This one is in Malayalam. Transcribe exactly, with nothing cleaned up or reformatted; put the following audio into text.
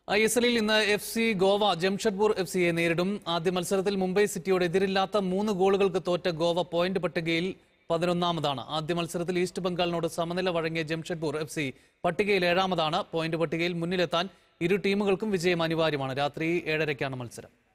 ഐ എസ് എല്ലിൽ ഇന്ന് F C Goa Jamshedpur F സിയെ നേരിടും. ആദ്യ മത്സരത്തിൽ മുംബൈ സിറ്റിയോട് എതിരില്ലാത്ത മൂന്ന് ഗോളുകൾക്ക് തോറ്റ ഗോവ പോയിന്റ് പട്ടികയിൽ പതിനൊന്നാമതാണ്. ആദ്യ മത്സരത്തിൽ ഈസ്റ്റ് ബംഗാളിനോട് സമനില വഴങ്ങിയ ജംഷഡ്പൂർ എഫ് സി പട്ടികയിൽ ഏഴാമതാണ്. പോയിന്റ് പട്ടികയിൽ മുന്നിലെത്താൻ ഇരു ടീമുകൾക്കും വിജയം അനിവാര്യമാണ്. രാത്രി ഏഴരയ്ക്കാണ് മത്സരം.